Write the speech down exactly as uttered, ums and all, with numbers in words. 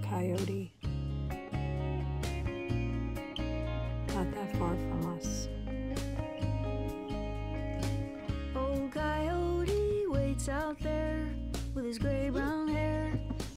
coyote. Not that far from us. Old coyote waits out there with his gray brown